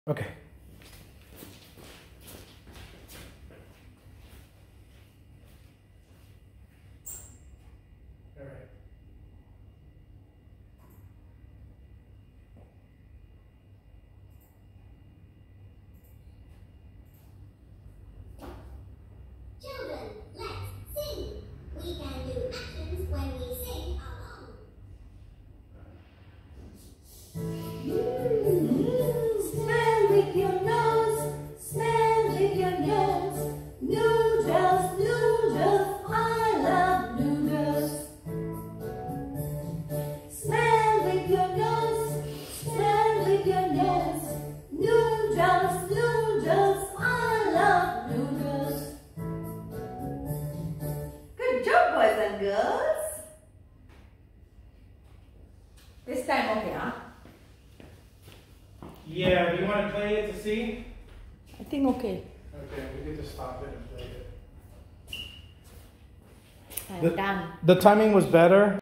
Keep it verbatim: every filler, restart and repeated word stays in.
Okay. All right. Children, let's sing. We can do actions when we sing along. Smell with your nose, smell with your nose. Noodles, noodles, I love noodles. Smell with your nose, smell with your nose. Noodles, noodles, I love noodles. Good job, boys and girls. This time okay, huh? Yeah, do you want to play it to see? I think okay. Okay, we get to stop it and play it. I'm The, done. the timing was better.